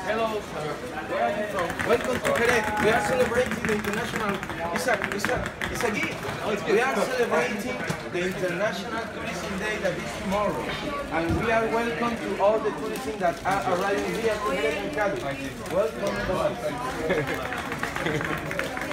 Hello, sir. Where are you from? Welcome to Jerez. We are celebrating the international. It's a gift. We are celebrating the International Tourism Day that is tomorrow, and we are welcome to all the tourists that are arriving here to Jerez and Cali. Welcome.